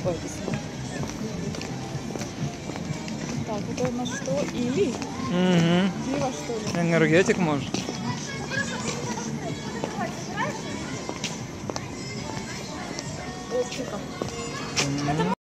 написано. Так, это у нас что? Или? Угу. Пиво, что ли? Энергетик, может? Оптика.